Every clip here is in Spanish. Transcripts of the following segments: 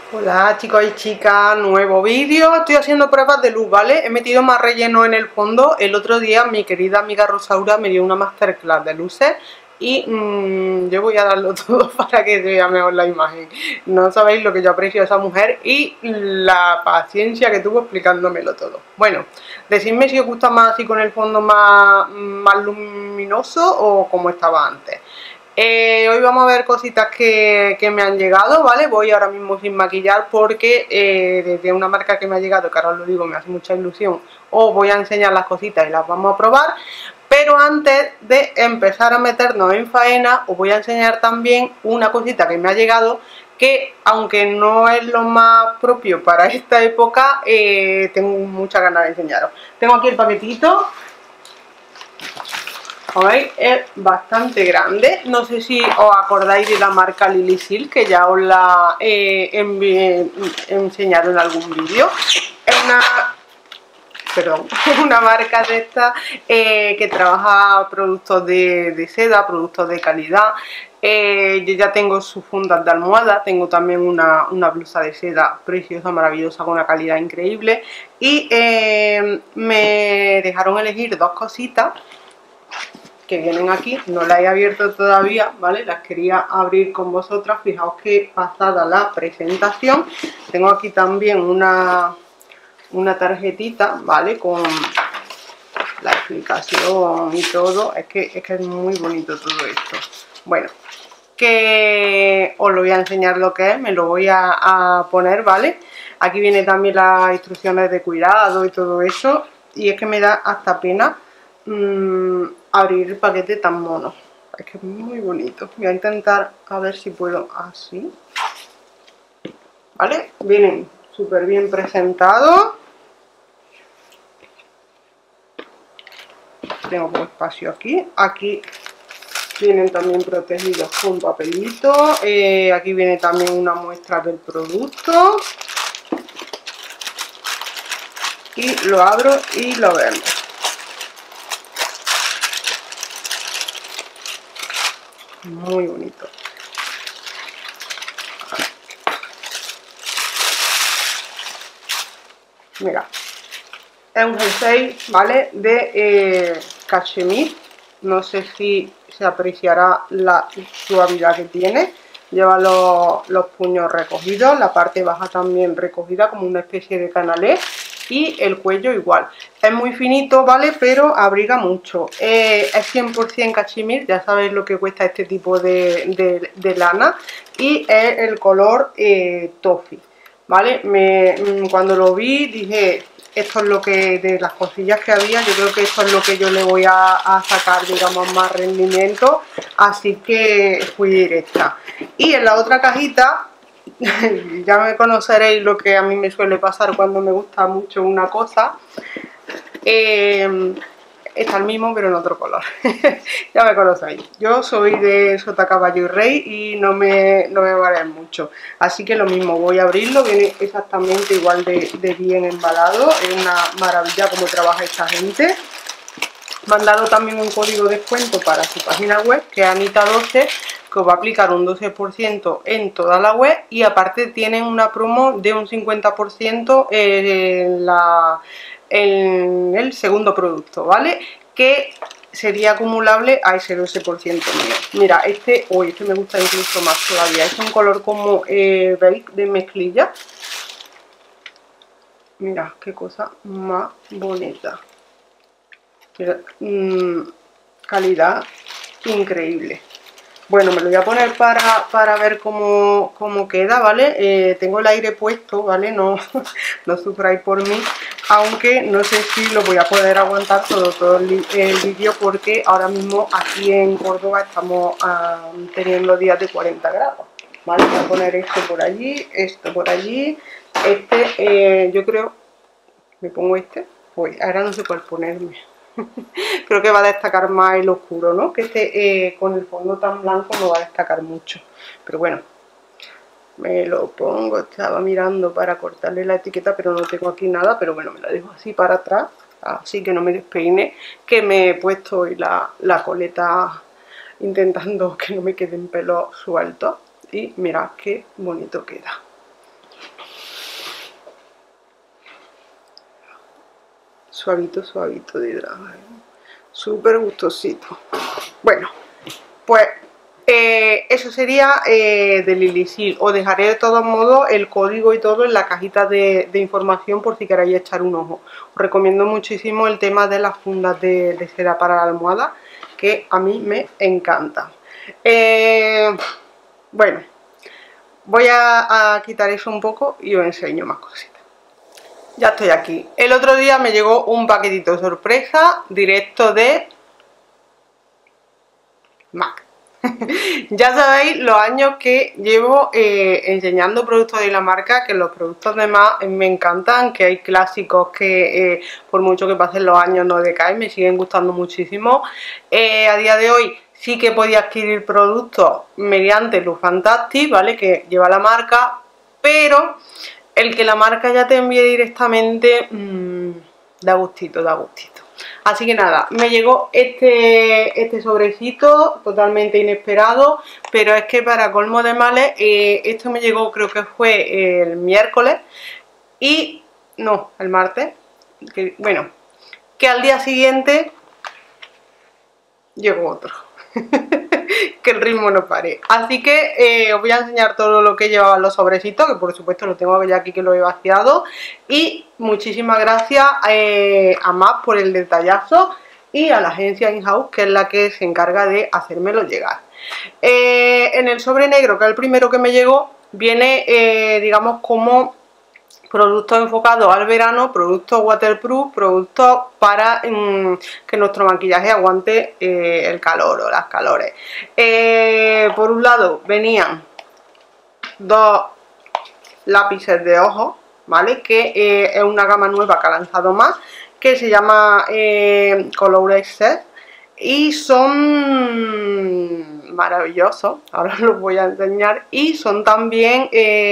Hola chicos y chicas, nuevo vídeo. Estoy haciendo pruebas de luz, ¿vale? He metido más relleno en el fondo. El otro día mi querida amiga Rosaura me dio una masterclass de luces y yo voy a darlo todo para que se vea mejor la imagen. No sabéis lo que yo aprecio a esa mujer y la paciencia que tuvo explicándomelo todo. Bueno, decidme si os gusta más así con el fondo más luminoso o como estaba antes. Hoy vamos a ver cositas que me han llegado, ¿vale? Voy ahora mismo sin maquillar porque desde una marca que me ha llegado, que ahora os lo digo, me hace mucha ilusión, os voy a enseñar las cositas y las vamos a probar. Pero antes de empezar a meternos en faena, os voy a enseñar también una cosita que me ha llegado que, aunque no es lo más propio para esta época, tengo muchas ganas de enseñaros. Tengo aquí el paquetito. ¿Veis? Es bastante grande. No sé si os acordáis de la marca Lilisil, que ya os la he enseñado en algún vídeo. Es una marca de esta que trabaja productos de seda, productos de calidad. Yo ya tengo sus fundas de almohada, tengo también una blusa de seda preciosa, maravillosa, con una calidad increíble. Y me dejaron elegir dos cositas que vienen aquí, no las he abierto todavía, ¿vale? Las quería abrir con vosotras. Fijaos que pasada la presentación, tengo aquí también una tarjetita, ¿vale? Con la explicación y todo. Es que es muy bonito todo esto. Bueno, que os lo voy a enseñar lo que es, me lo voy a poner, ¿vale? Aquí viene también las instrucciones de cuidado y todo eso, y es que me da hasta pena abrir el paquete tan mono. Es que es muy bonito. Voy a intentar a ver si puedo así, ¿vale? Vienen súper bien presentados. Tengo poco espacio aquí. Aquí vienen también protegidos con papelito. Aquí viene también una muestra del producto. Y lo abro y lo vemos. Muy bonito. Mira, es un jersey, ¿vale? De cachemir. No sé si se apreciará la suavidad que tiene. Lleva los puños recogidos, la parte baja también recogida como una especie de canalé. Y el cuello igual. Es muy finito, ¿vale? Pero abriga mucho. Es 100% cachemir, ya sabéis lo que cuesta este tipo de lana. Y es el color toffee, ¿vale? Cuando lo vi dije, esto es lo que, de las cosillas que había, yo creo que esto es lo que yo le voy a sacar, digamos, más rendimiento. Así que fui directa. Y en la otra cajita, ya me conoceréis lo que a mí me suele pasar cuando me gusta mucho una cosa. Está el mismo pero en otro color. Ya me conocéis, yo soy de sota, caballo y rey y no me vale mucho, así que lo mismo, voy a abrirlo. Viene exactamente igual de bien embalado. Es una maravilla cómo trabaja esta gente. Me han dado también un código de descuento para su página web, que es Anita12, que os va a aplicar un 12% en toda la web, y aparte tienen una promo de un 50% en el segundo producto, ¿vale? Que sería acumulable a ese 12% mío. Mira, este me gusta incluso más todavía. Es un color como beige de mezclilla. Mira, qué cosa más bonita. Calidad increíble. Bueno, me lo voy a poner para ver cómo queda, ¿vale? Tengo el aire puesto, ¿vale? No, no sufráis por mí, aunque no sé si lo voy a poder aguantar todo el vídeo, porque ahora mismo aquí en Córdoba estamos teniendo días de 40 grados, ¿vale? Voy a poner esto por allí, esto por allí. Yo creo, me pongo pues ahora no sé cuál ponerme. Creo que va a destacar más el oscuro, ¿no? Que con el fondo tan blanco no va a destacar mucho. Pero bueno, me lo pongo. Estaba mirando para cortarle la etiqueta, pero no tengo aquí nada. Pero bueno, me la dejo así para atrás, así que no me despeine, que me he puesto hoy la coleta intentando que no me queden pelos sueltos. Y mirad qué bonito queda. suavito, suavito de drama, súper gustosito. Bueno, pues eso sería de Lilisil. Os dejaré de todos modos el código y todo en la cajita de información por si queréis echar un ojo. Os recomiendo muchísimo el tema de las fundas de seda para la almohada, que a mí me encanta. Bueno, voy a quitar eso un poco y os enseño más cositas. Ya estoy aquí. El otro día me llegó un paquetito sorpresa directo de MAC. Ya sabéis los años que llevo enseñando productos de la marca, que los productos de MAC me encantan, que hay clásicos que por mucho que pasen los años no decaen, me siguen gustando muchísimo. A día de hoy sí que podía adquirir productos mediante LookFantastic, ¿vale? Que lleva la marca, pero el que la marca ya te envíe directamente da gustito, da gustito. Así que nada, me llegó este sobrecito totalmente inesperado, pero es que para colmo de males, esto me llegó, creo que fue el miércoles y no, el martes, bueno, que al día siguiente llegó otro. Que el ritmo no pare. Así que os voy a enseñar todo lo que llevaban los sobrecitos, que por supuesto lo tengo ya aquí, que lo he vaciado. Y muchísimas gracias a MAC por el detallazo y a la agencia InHouse, que es la que se encarga de hacérmelo llegar. En el sobre negro, que es el primero que me llegó, viene digamos como productos enfocados al verano, productos waterproof, productos para que nuestro maquillaje aguante el calor o las calores. Por un lado venían dos lápices de ojos, ¿vale? Que es una gama nueva que ha lanzado MAC, que se llama Color Excess, y son maravillosos. Ahora los voy a enseñar. Y son también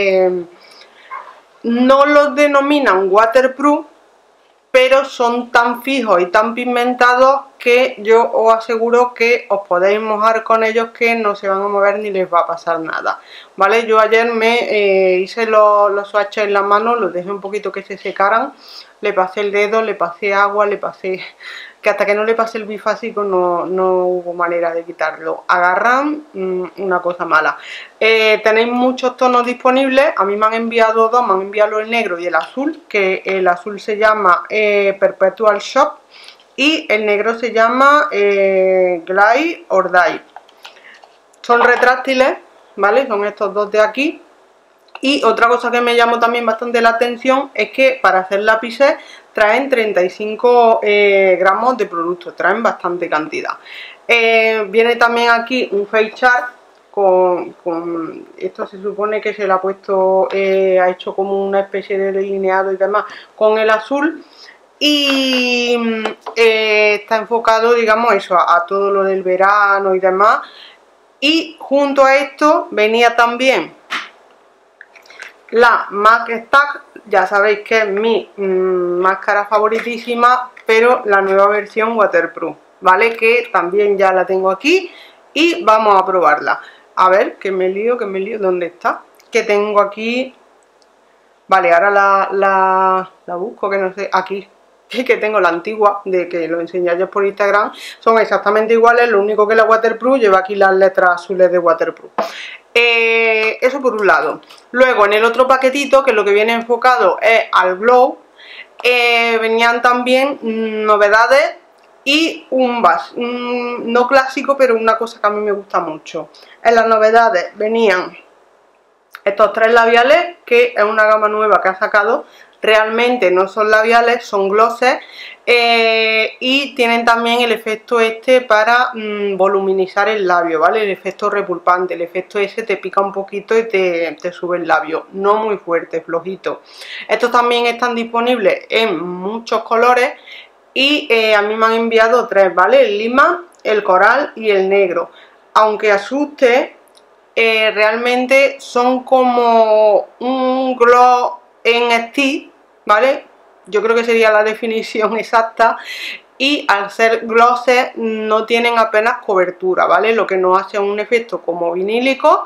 no los denominan waterproof, pero son tan fijos y tan pigmentados que yo os aseguro que os podéis mojar con ellos, que no se van a mover ni les va a pasar nada, ¿vale? Yo ayer me hice los swatches en la mano, los dejé un poquito que se secaran, le pasé el dedo, le pasé agua, le pasé... que hasta que no le pasé el bifásico no hubo manera de quitarlo. Agarran una cosa mala. Tenéis muchos tonos disponibles. A mí me han enviado dos, me han enviado el negro y el azul, que el azul se llama Perpetual Shop y el negro se llama Glide or Die. Son retráctiles, ¿vale? Son estos dos de aquí. Y otra cosa que me llamó también bastante la atención es que para hacer lápices traen 35 gramos de producto, traen bastante cantidad. Viene también aquí un face chart con esto, se supone que se le ha puesto, ha hecho como una especie de delineado y demás con el azul. Y está enfocado, digamos, eso, a todo lo del verano y demás. Y junto a esto venía también la MAC Stack, ya sabéis que es mi máscara favoritísima, pero la nueva versión waterproof, ¿vale? Que también ya la tengo aquí y vamos a probarla. A ver, que me lío, ¿dónde está? Que tengo aquí... Vale, ahora la busco, que no sé, aquí. Que tengo la antigua, de que lo enseñé ayer por Instagram. Son exactamente iguales, lo único que la waterproof lleva aquí las letras azules de waterproof. Eso por un lado. Luego en el otro paquetito, que lo que viene enfocado es al glow, venían también novedades y un base, no clásico, pero una cosa que a mí me gusta mucho. En las novedades venían estos tres labiales, que es una gama nueva que ha sacado. Realmente no son labiales, son glosses, y tienen también el efecto este para voluminizar el labio, ¿vale? El efecto repulpante, el efecto ese te pica un poquito y te sube el labio, no muy fuerte, flojito. Estos también están disponibles en muchos colores y a mí me han enviado tres, ¿vale? El lima, el coral y el negro. Aunque asuste, realmente son como un gloss en stick, ¿vale? Yo creo que sería la definición exacta. Y al ser glosses no tienen apenas cobertura, ¿vale? Lo que nos hace un efecto como vinílico,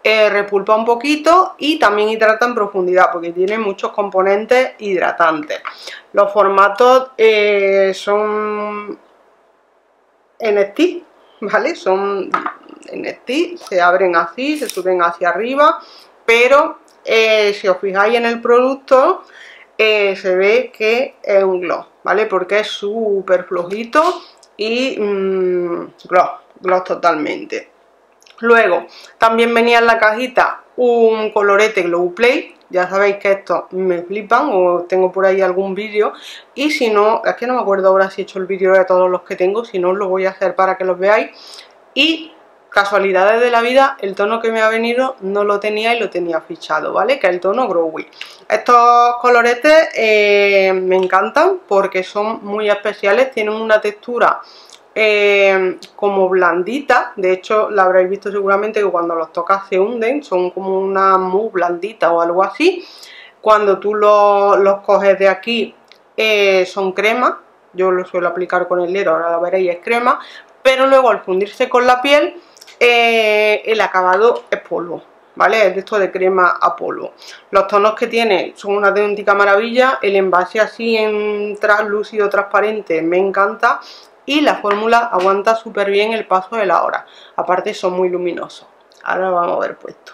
repulpa un poquito y también hidrata en profundidad porque tiene muchos componentes hidratantes. Los formatos son NFT, ¿vale? Son NFT, se abren así, se suben hacia arriba, pero si os fijáis en el producto se ve que es un gloss, ¿vale? Porque es súper flojito y gloss totalmente. Luego también venía en la cajita un colorete Glow Play. Ya sabéis que estos me flipan, o tengo por ahí algún vídeo, y si no, es que no me acuerdo ahora si he hecho el vídeo de todos los que tengo, si no lo voy a hacer para que los veáis. Y casualidades de la vida, el tono que me ha venido no lo tenía y lo tenía fichado, ¿vale? Que es el tono Growy. Estos coloretes me encantan porque son muy especiales, tienen una textura como blandita. De hecho la habréis visto seguramente que cuando los tocas se hunden, son como una mousse blandita o algo así. Cuando tú los coges de aquí son crema, yo lo suelo aplicar con el dedo, ahora lo veréis, es crema, pero luego al fundirse con la piel el acabado es polvo, ¿vale? Es de esto de crema a polvo. Los tonos que tiene son una auténtica maravilla, el envase así en translúcido transparente me encanta. Y la fórmula aguanta súper bien el paso de la hora. Aparte son muy luminosos. Ahora lo vamos a ver puesto.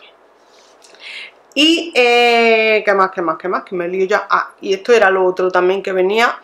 Y ¿qué más? Que me lío ya. Ah, y esto era lo otro también que venía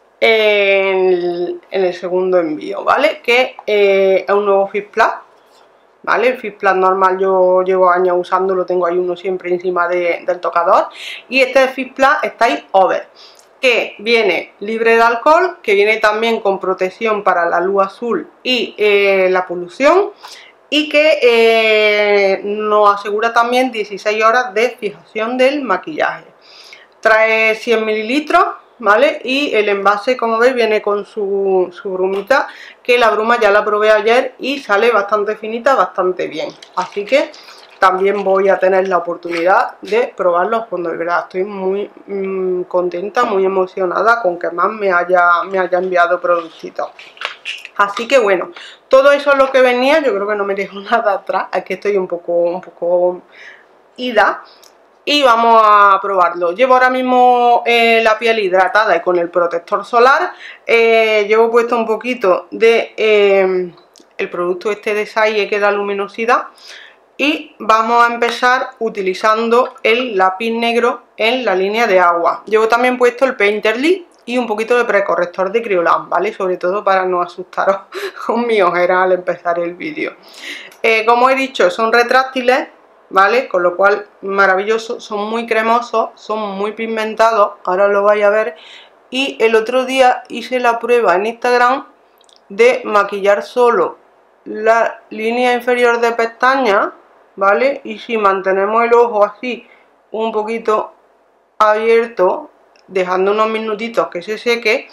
en el segundo envío, ¿vale? Que es un nuevo Fix Plus, ¿vale? El Fix Plus normal yo llevo años usándolo, tengo ahí uno siempre encima del tocador. Y este es Fix Plus Style Over, que viene libre de alcohol, que viene también con protección para la luz azul y la polución, y que nos asegura también 16 horas de fijación del maquillaje. Trae 100 mililitros, ¿vale? Y el envase, como veis, viene con su brumita, que la bruma ya la probé ayer y sale bastante finita, bastante bien. Así que también voy a tener la oportunidad de probarlo a fondo. De verdad, estoy muy contenta, muy emocionada con que más me haya enviado productitos. Así que bueno, todo eso es lo que venía. Yo creo que no me dejo nada atrás. Aquí estoy un poco ida. Y vamos a probarlo. Llevo ahora mismo la piel hidratada y con el protector solar. Llevo puesto un poquito de el producto este de Saie que da luminosidad. Y vamos a empezar utilizando el lápiz negro en la línea de agua. Llevo también puesto el Painterly y un poquito de precorrector de Kryolan, ¿vale? Sobre todo para no asustaros con mi ojera al empezar el vídeo. Como he dicho, son retráctiles, ¿vale? Con lo cual, maravilloso, son muy cremosos, son muy pigmentados, ahora lo vais a ver. Y el otro día hice la prueba en Instagram de maquillar solo la línea inferior de pestañas, ¿vale? Y si mantenemos el ojo así un poquito abierto, dejando unos minutitos que se seque,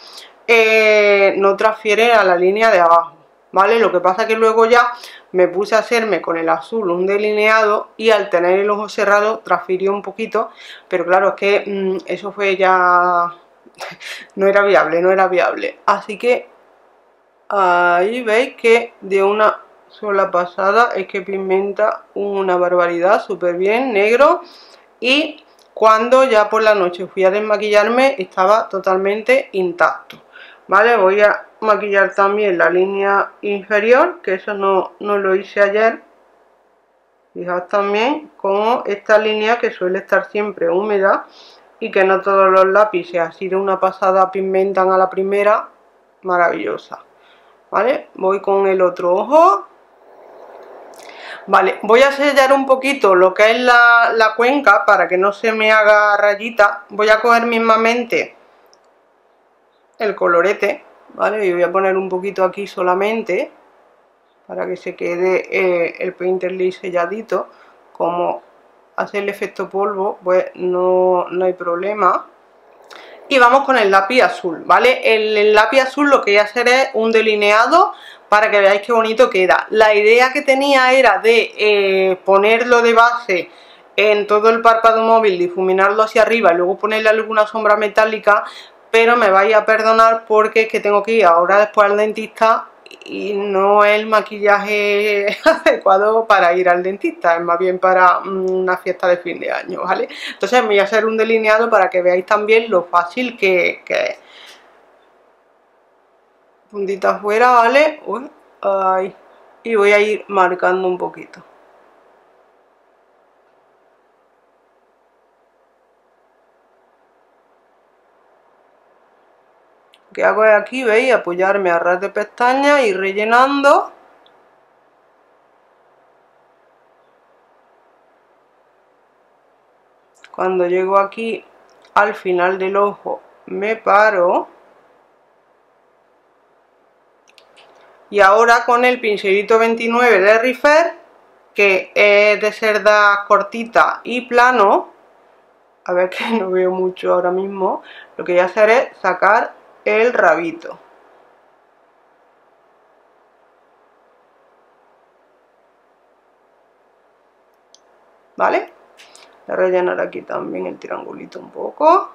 no transfiere a la línea de abajo, ¿vale? Lo que pasa es que luego ya me puse a hacerme con el azul un delineado y al tener el ojo cerrado transfirió un poquito, pero claro, es que eso fue ya... no era viable. Así que ahí veis que de una sola pasada es que pigmenta una barbaridad, súper bien, negro. Y cuando ya por la noche fui a desmaquillarme estaba totalmente intacto, ¿vale? Voy a maquillar también la línea inferior, que eso no lo hice ayer. Fijaos también como esta línea, que suele estar siempre húmeda y que no todos los lápices así de una pasada pigmentan a la primera, maravillosa, ¿vale? Voy con el otro ojo. Vale, voy a sellar un poquito lo que es la cuenca para que no se me haga rayita. Voy a coger mismamente el colorete, ¿vale? Y voy a poner un poquito aquí solamente para que se quede el Painterly selladito. Como hace el efecto polvo, pues no hay problema. Y vamos con el lápiz azul, ¿vale? El lápiz azul lo que voy a hacer es un delineado para que veáis qué bonito queda. La idea que tenía era de ponerlo de base en todo el párpado móvil, difuminarlo hacia arriba y luego ponerle alguna sombra metálica, pero me vais a perdonar porque es que tengo que ir ahora después al dentista y no es el maquillaje adecuado para ir al dentista, es más bien para una fiesta de fin de año, ¿vale? Entonces voy a hacer un delineado para que veáis también lo fácil que es. Puntita afuera, ¿vale? Uy, ay. Y voy a ir marcando un poquito. Lo que hago es aquí, ¿veis? Apoyarme a ras de pestaña y rellenando. Cuando llego aquí al final del ojo me paro. Y ahora con el pincelito 29 de Rifer, que es de cerda cortita y plano, a ver que no veo mucho ahora mismo, lo que voy a hacer es sacar el rabito. ¿Vale? Voy a rellenar aquí también el triangulito un poco.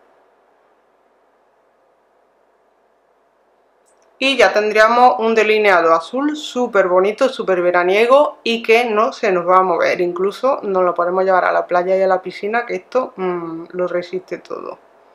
Y ya tendríamos un delineado azul súper bonito, súper veraniego y que no se nos va a mover. Incluso nos lo podemos llevar a la playa y a la piscina, que esto lo resiste todo.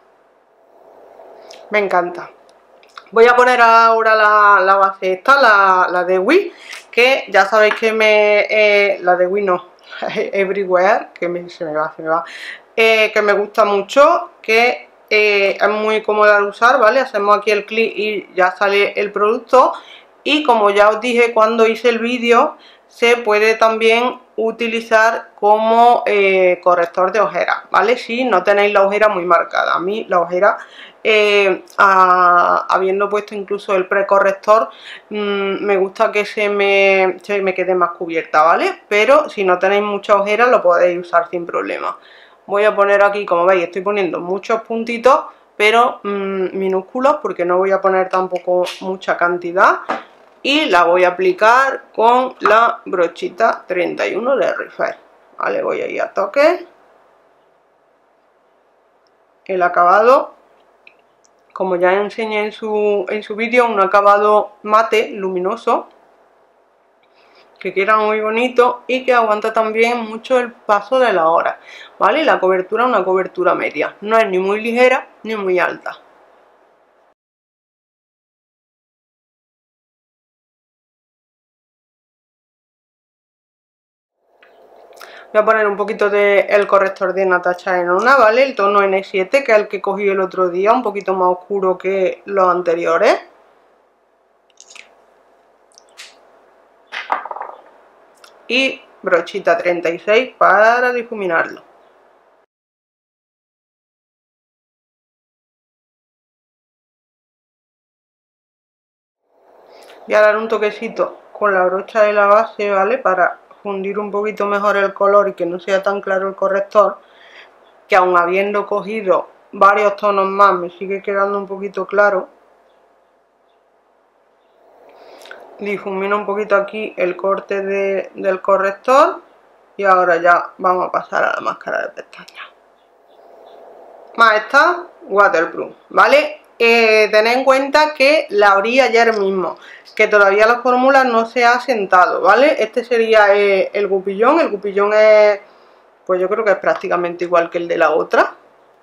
Me encanta. Voy a poner ahora la base esta, la de Wii, que ya sabéis que la de Wii no, Everywhere, que se me va, que me gusta mucho, que es muy cómoda de usar, ¿vale? Hacemos aquí el clic y ya sale el producto. Y como ya os dije cuando hice el vídeo, se puede también utilizar como corrector de ojeras, ¿vale? Si no tenéis la ojera muy marcada. A mí la ojera, habiendo puesto incluso el precorrector, me gusta que se me quede más cubierta, ¿vale? Pero si no tenéis mucha ojera lo podéis usar sin problema. Voy a poner aquí, como veis, estoy poniendo muchos puntitos, pero minúsculos, porque no voy a poner tampoco mucha cantidad. Y la voy a aplicar con la brochita 31 de Rifer. Vale, voy a ir a toque. El acabado, como ya enseñé en su vídeo, un acabado mate, luminoso, que queda muy bonito y que aguanta también mucho el paso de la hora, ¿vale? La cobertura, una cobertura media, no es ni muy ligera ni muy alta. Voy a poner un poquito del corrector de Natasha Denona, ¿vale? El tono N7, que es el que cogí el otro día, un poquito más oscuro que los anteriores. Y brochita 36 para difuminarlo. Voy a dar un toquecito con la brocha de la base, ¿vale? Para fundir un poquito mejor el color y que no sea tan claro el corrector, que aun habiendo cogido varios tonos más me sigue quedando un poquito claro. Difumino un poquito aquí el corte del corrector y ahora ya vamos a pasar a la máscara de pestañas. Más esta waterproof, ¿vale? Tened en cuenta que la abrí ayer mismo, que todavía la fórmula no se ha sentado, ¿vale? Este sería el gupillón. El gupillón es, pues yo creo que es prácticamente igual que el de la otra.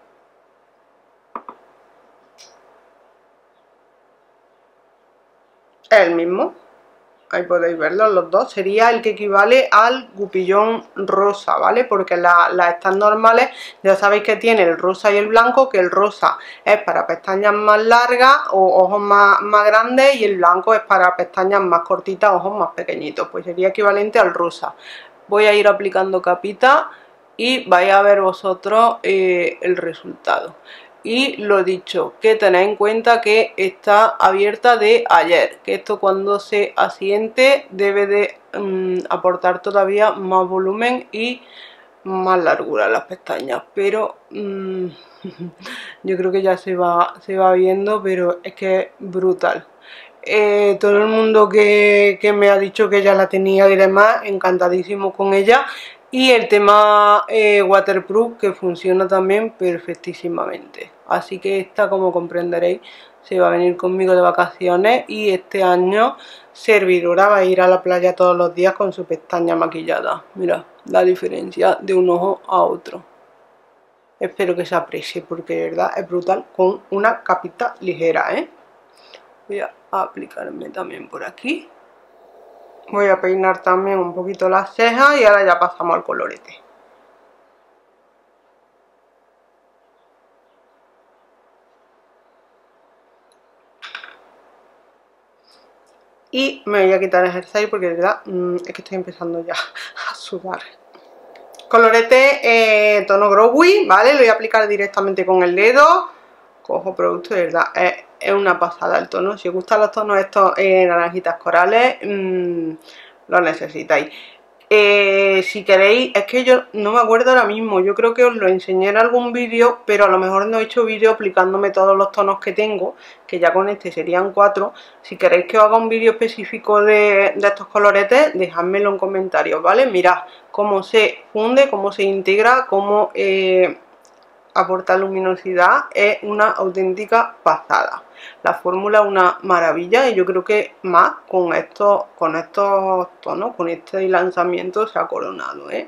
Es el mismo. Ahí podéis verlo los dos. Sería el que equivale al gupillón rosa, ¿vale? Porque las estas normales ya sabéis que tiene el rosa y el blanco, que el rosa es para pestañas más largas o ojos más grandes, y el blanco es para pestañas más cortitas, ojos más pequeñitos. Pues sería equivalente al rosa. Voy a ir aplicando capita y vais a ver vosotros el resultado. Y lo dicho, que tenéis en cuenta que está abierta de ayer, que esto cuando se asiente debe de aportar todavía más volumen y más largura a las pestañas, pero yo creo que ya se va viendo, pero es que es brutal. Todo el mundo que me ha dicho que ya la tenía y demás, encantadísimo con ella. Y el tema waterproof, que funciona también perfectísimamente. así que esta, como comprenderéis, se va a venir conmigo de vacaciones y este año servidora va a ir a la playa todos los días con su pestaña maquillada. Mira la diferencia de un ojo a otro. Espero que se aprecie porque de verdad es brutal, con una capita ligera, ¿eh? Voy a aplicarme también por aquí. Voy a peinar también un poquito las cejas y ahora ya pasamos al colorete. Y me voy a quitar el jersey porque de verdad es que estoy empezando ya a sudar. Colorete tono Growy, ¿vale? Lo voy a aplicar directamente con el dedo. Cojo producto, de verdad, es una pasada el tono. Si os gustan los tonos estos naranjitas corales, los necesitáis. Si queréis, es que yo no me acuerdo ahora mismo, yo creo que os lo enseñé en algún vídeo, pero a lo mejor no he hecho vídeo aplicándome todos los tonos que tengo, que ya con este serían 4. Si queréis que os haga un vídeo específico de estos coloretes, dejádmelo en comentarios, ¿vale? Mirad cómo se funde, cómo se integra, cómo aporta luminosidad, es una auténtica pasada. La fórmula es una maravilla y yo creo que más con estos tonos, con este lanzamiento se ha coronado, ¿eh?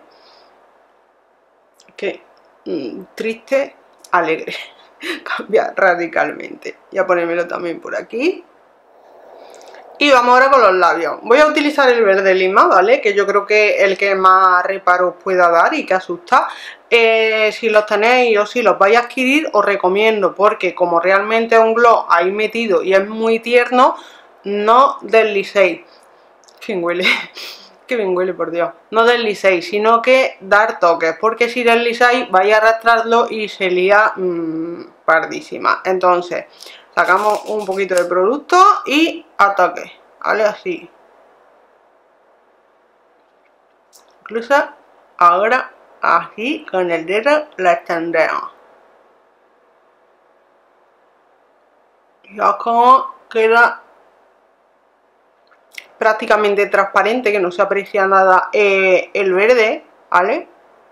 Que triste, alegre. Cambia radicalmente. Voy a ponérmelo también por aquí. Y vamos ahora con los labios. Voy a utilizar el verde lima, ¿vale? Que yo creo que es el que más reparos pueda dar y que asusta. Si los tenéis o si los vais a adquirir, os recomiendo, porque como realmente es un gloss ahí metido y es muy tierno, no deslicéis. Qué bien huele, qué bien huele, por Dios. No deslicéis, sino que dar toques, porque si deslizáis vais a arrastrarlo y se lía pardísima. Entonces sacamos un poquito de producto y a toque, ¿vale? Así. Incluso ahora así con el dedo la extendemos. Ya como queda prácticamente transparente, que no se aprecia nada el verde, ¿vale?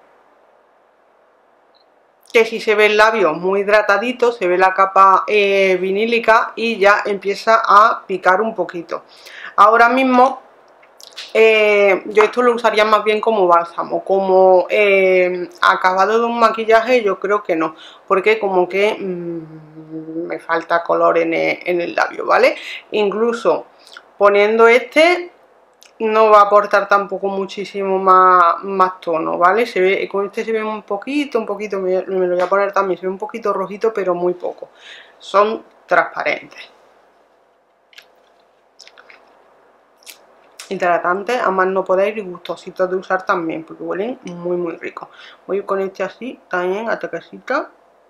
Que si se ve el labio muy hidratadito, se ve la capa vinílica y ya empieza a picar un poquito. Ahora mismo yo esto lo usaría más bien como bálsamo, como acabado de un maquillaje yo creo que no, porque como que me falta color en el labio, ¿vale? Incluso poniendo este no va a aportar tampoco muchísimo más tono, ¿vale? Se ve, con este se ve un poquito, me lo voy a poner también, se ve un poquito rojito, pero muy poco. Son transparentes. Hidratantes, a más no podéis, y gustositos de usar también, porque huelen muy muy ricos. Voy con este así, también a toquecito.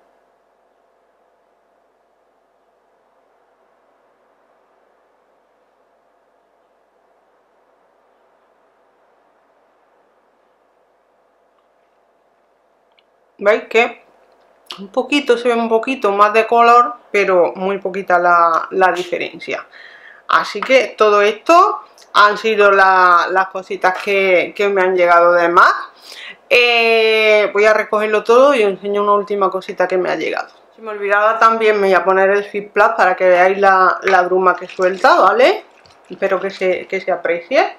¿Veis que un poquito, se ve un poquito más de color, pero muy poquita la diferencia? Así que todo esto han sido las cositas que me han llegado de más. Voy a recogerlo todo y os enseño una última cosita que me ha llegado. Si me olvidaba también me voy a poner el Fit Plus para que veáis la bruma que suelta, ¿vale? Espero que se aprecie.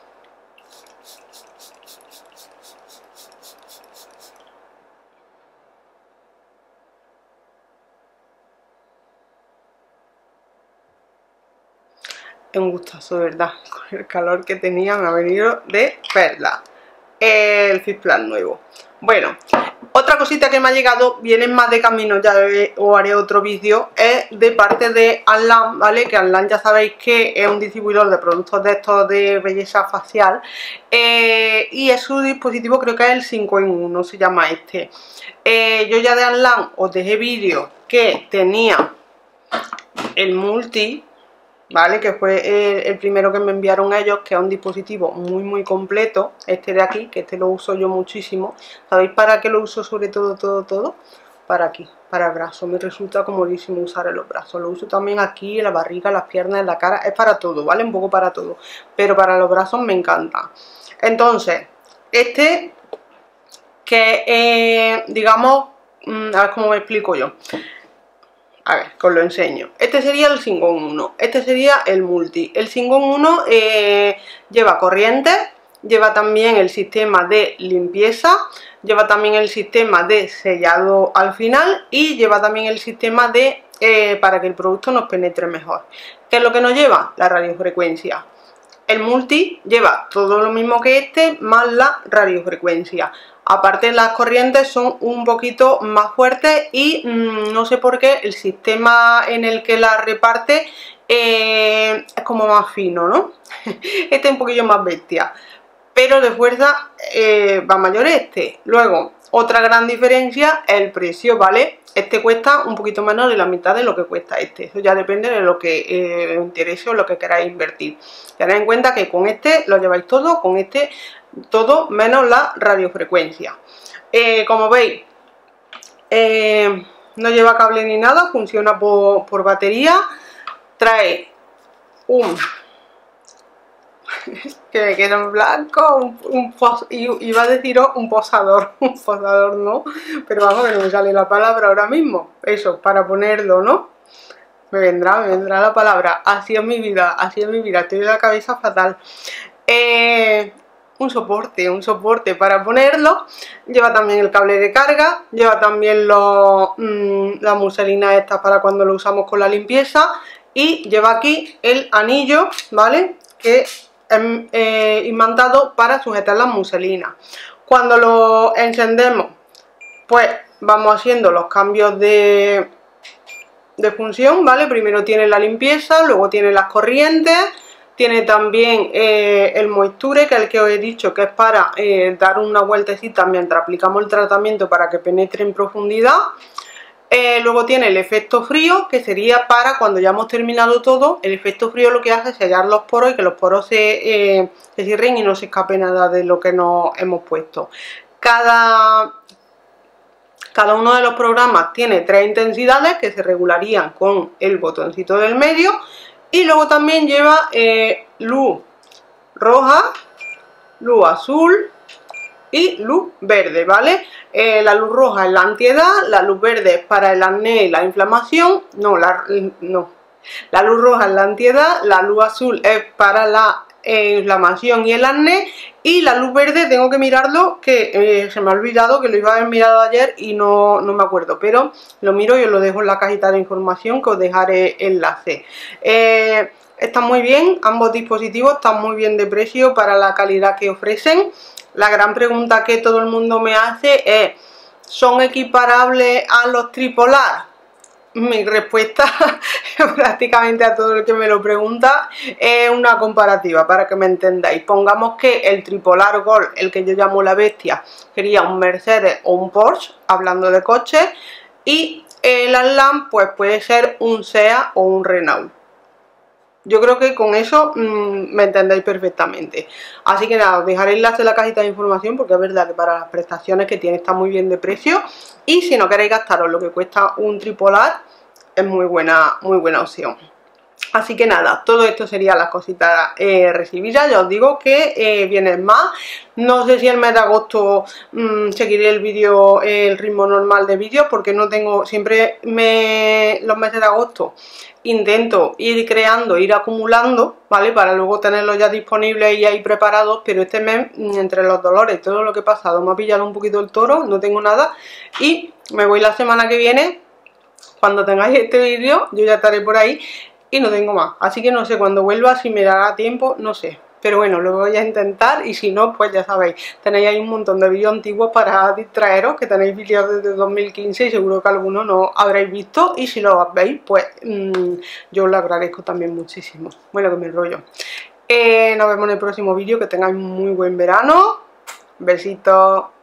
Es un gustazo, de verdad. Con el calor que tenía me ha venido de perla el Fit Plus nuevo. Bueno, otra cosita que me ha llegado, viene más de camino, ya os haré otro vídeo, es de parte de Anlan, ¿vale? Que Anlan ya sabéis que es un distribuidor de productos de estos de belleza facial, y es su dispositivo, creo que es el 5 en 1, se llama este. Yo ya de Anlan os dejé vídeo que tenía el multi, ¿vale? Que fue el primero que me enviaron ellos, que es un dispositivo muy muy completo, este de aquí, que este lo uso yo muchísimo. ¿Sabéis para qué lo uso sobre todo? Para aquí, para el brazo, me resulta comodísimo usar en los brazos. Lo uso también aquí, en la barriga, en las piernas, en la cara, es para todo, ¿vale? Un poco para todo, pero para los brazos me encanta. Entonces, este que digamos, a ver cómo me explico yo. A ver, que os lo enseño. Este sería el Singón 1, este sería el Multi. El Singón 1 lleva corriente, lleva también el sistema de limpieza, lleva también el sistema de sellado al final y lleva también el sistema de para que el producto nos penetre mejor. ¿Qué es lo que nos lleva? La radiofrecuencia. El Multi lleva todo lo mismo que este, más la radiofrecuencia. Aparte, las corrientes son un poquito más fuertes y no sé por qué el sistema en el que las reparte es como más fino, ¿no? Este es un poquillo más bestia, pero de fuerza va mayor este. Luego, otra gran diferencia es el precio, ¿vale? Este cuesta un poquito menos de la mitad de lo que cuesta este. Eso ya depende de lo que os interese o lo que queráis invertir. Tened en cuenta que con este lo lleváis todo, con este todo menos la radiofrecuencia. Como veis, no lleva cable ni nada, funciona por batería. Trae un... que me queda en blanco, iba a deciros un posador, un posador no, pero vamos, que no me sale la palabra ahora mismo, eso, para ponerlo, ¿no? Me vendrá la palabra. Así es mi vida, estoy de la cabeza fatal. Un soporte para ponerlo. Lleva también el cable de carga, lleva también la muselina esta para cuando lo usamos con la limpieza, y lleva aquí el anillo, ¿vale? Que es imantado para sujetar la muselina. Cuando lo encendemos, pues vamos haciendo los cambios de función, ¿vale? Primero tiene la limpieza, luego tiene las corrientes, tiene también el moisture, que es el que os he dicho que es para dar una vueltecita mientras aplicamos el tratamiento para que penetre en profundidad. Luego tiene el efecto frío, que sería para cuando ya hemos terminado todo. El efecto frío lo que hace es sellar los poros y que los poros se cierren y no se escape nada de lo que nos hemos puesto. Cada uno de los programas tiene 3 intensidades que se regularían con el botoncito del medio, y luego también lleva luz roja, luz azul y luz verde, ¿vale? La luz roja es la antiedad, la luz verde es para el acné y la inflamación, la luz roja es la antiedad, la luz azul es para la inflamación y el acné, y la luz verde tengo que mirarlo, que se me ha olvidado, que lo iba a haber mirado ayer y no me acuerdo, pero lo miro y os lo dejo en la cajita de información, que os dejaré enlace. Están muy bien, ambos dispositivos están muy bien de precio para la calidad que ofrecen. La gran pregunta que todo el mundo me hace es: ¿son equiparables a los tripolar? Mi respuesta, prácticamente a todo el que me lo pregunta, es una comparativa para que me entendáis. Pongamos que el tripolar Gold, el que yo llamo la bestia, sería un Mercedes o un Porsche, hablando de coches, y el Aslan pues puede ser un SEAT o un Renault. Yo creo que con eso me entendéis perfectamente. Así que nada, os dejaré el enlace en la cajita de información, porque es verdad que para las prestaciones que tiene está muy bien de precio. Y si no queréis gastaros lo que cuesta un tripolar, es muy buena opción. Así que nada, todo esto serían las cositas recibidas. Ya os digo que vienen más. No sé si el mes de agosto seguiré el ritmo normal de vídeos, porque no tengo, siempre los meses de agosto intento ir creando, ir acumulando, ¿vale? Para luego tenerlos ya disponibles y ahí preparados, pero este mes, entre los dolores y todo lo que he pasado, me ha pillado un poquito el toro, no tengo nada, y me voy la semana que viene. Cuando tengáis este vídeo, yo ya estaré por ahí y no tengo más. Así que no sé cuándo vuelva, si me dará tiempo, no sé. Pero bueno, lo voy a intentar, y si no, pues ya sabéis, tenéis ahí un montón de vídeos antiguos para distraeros, que tenéis vídeos desde 2015 y seguro que algunos no habréis visto, y si lo veis, pues yo os lo agradezco también muchísimo. Bueno, que me enrollo. Nos vemos en el próximo vídeo, que tengáis muy buen verano. Besitos.